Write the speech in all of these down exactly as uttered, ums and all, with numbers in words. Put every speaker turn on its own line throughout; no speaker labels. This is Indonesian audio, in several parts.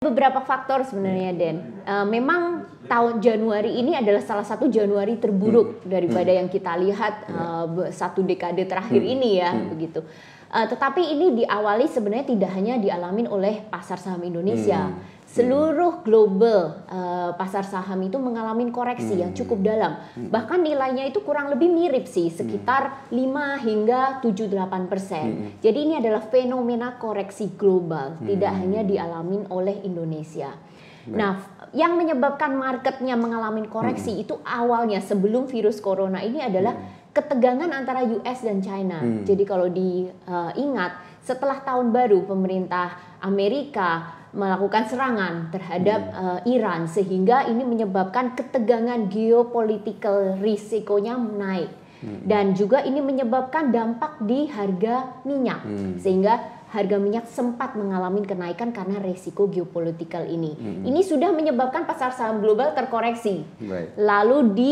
beberapa faktor sebenarnya, Den. Uh, memang tahun Januari ini adalah salah satu Januari terburuk hmm. daripada hmm. yang kita lihat uh, satu dekade terakhir hmm. ini ya, hmm. begitu. Uh, tetapi ini diawali sebenarnya tidak hanya dialamin oleh pasar saham Indonesia. Hmm. Seluruh global uh, pasar saham itu mengalami koreksi hmm. yang cukup dalam. Hmm. Bahkan nilainya itu kurang lebih mirip sih, sekitar hmm. lima hingga tujuh delapan persen. Hmm. Jadi ini adalah fenomena koreksi global, hmm. tidak hanya dialami oleh Indonesia. Baik. Nah, yang menyebabkan marketnya mengalami koreksi hmm. itu awalnya sebelum virus corona ini adalah hmm. ketegangan antara U S dan China. Hmm. Jadi kalau diingat, uh, setelah tahun baru pemerintah Amerika melakukan serangan terhadap hmm. uh, Iran, sehingga ini menyebabkan ketegangan geopolitical risikonya naik. Hmm. Dan juga ini menyebabkan dampak di harga minyak, hmm. sehingga harga minyak sempat mengalami kenaikan karena resiko geopolitikal ini. Hmm. Ini sudah menyebabkan pasar saham global terkoreksi. Right. Lalu di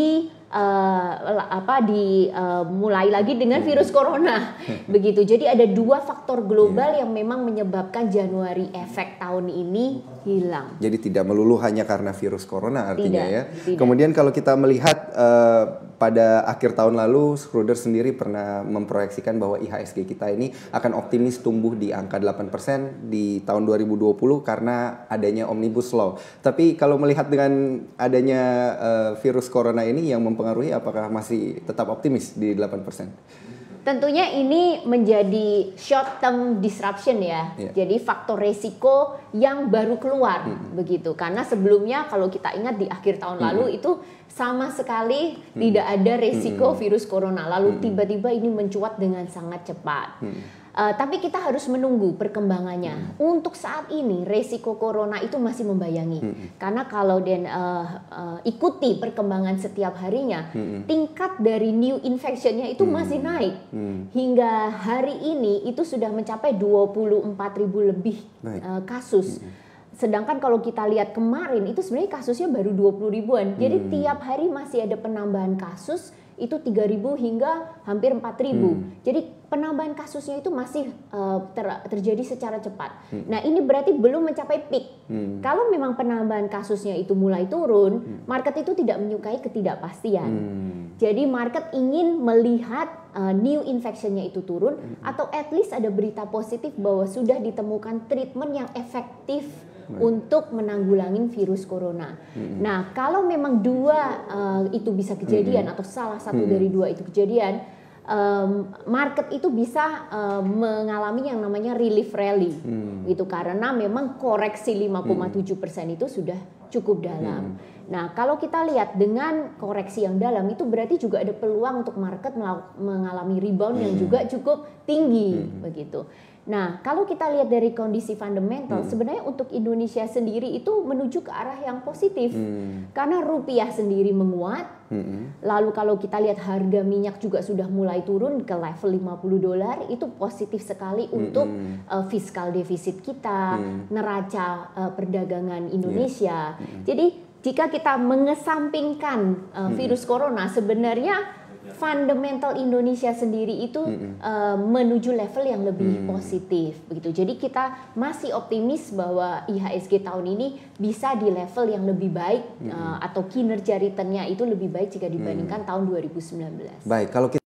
uh, apa di uh, mulai lagi dengan virus corona. Begitu. Jadi ada dua faktor global yeah. yang memang menyebabkan Januari efek tahun ini hilang.
Jadi tidak melulu hanya karena virus corona artinya
tidak,
ya.
Tidak.
Kemudian kalau kita melihat uh, pada akhir tahun lalu, Schroeder sendiri pernah memproyeksikan bahwa I H S G kita ini akan optimis tumbuh di angka delapan persen di tahun dua ribu dua puluh karena adanya Omnibus Law. Tapi kalau melihat dengan adanya uh, virus corona ini yang mempengaruhi, apakah masih tetap optimis di delapan persen?
Tentunya ini menjadi short term disruption ya. Yeah. Jadi faktor resiko yang baru keluar hmm. begitu. Karena sebelumnya kalau kita ingat di akhir tahun hmm. lalu itu sama sekali hmm. tidak ada resiko hmm. virus corona. Lalu tiba-tiba hmm. ini mencuat dengan sangat cepat. Hmm. Uh, tapi kita harus menunggu perkembangannya. Hmm. Untuk saat ini resiko corona itu masih membayangi. Hmm. Karena kalau dan uh, uh, ikuti perkembangan setiap harinya, hmm. tingkat dari new infectionnya itu hmm. masih naik. Hmm. Hingga hari ini itu sudah mencapai dua puluh empat ribu lebih uh, kasus. Hmm. Sedangkan kalau kita lihat kemarin itu sebenarnya kasusnya baru dua puluh ribuan. Jadi hmm. tiap hari masih ada penambahan kasus itu tiga ribu hingga hampir empat ribu. Hmm. Jadi penambahan kasusnya itu masih uh, ter, terjadi secara cepat. Hmm. Nah, ini berarti belum mencapai peak. Hmm. Kalau memang penambahan kasusnya itu mulai turun, hmm. market itu tidak menyukai ketidakpastian. Hmm. Jadi market ingin melihat uh, new infectionnya itu turun hmm. atau at least ada berita positif bahwa sudah ditemukan treatment yang efektif Hmm. untuk menanggulangi virus corona. Hmm. Nah, kalau memang dua uh, itu bisa kejadian hmm. atau salah satu hmm. dari dua itu kejadian, um, market itu bisa uh, mengalami yang namanya relief rally, hmm. gitu karena memang koreksi lima koma tujuh persen itu sudah cukup dalam. Hmm. Nah, kalau kita lihat dengan koreksi yang dalam itu berarti juga ada peluang untuk market mengalami rebound hmm. yang juga cukup tinggi, hmm. begitu. Nah, kalau kita lihat dari kondisi fundamental, hmm. sebenarnya untuk Indonesia sendiri itu menuju ke arah yang positif. Hmm. Karena rupiah sendiri menguat. Hmm. Lalu kalau kita lihat harga minyak juga sudah mulai turun ke level lima puluh dolar, itu positif sekali hmm. untuk uh, fiskal defisit kita, hmm. neraca uh, perdagangan Indonesia. Yeah. Hmm. Jadi, jika kita mengesampingkan uh, virus hmm. corona, sebenarnya fundamental Indonesia sendiri itu mm-hmm. uh, menuju level yang lebih mm. positif begitu. Jadi kita masih optimis bahwa I H S G tahun ini bisa di level yang lebih baik mm-hmm. uh, atau kinerja returnnya itu lebih baik jika dibandingkan mm. tahun dua ribu sembilan belas.
Baik, kalau kita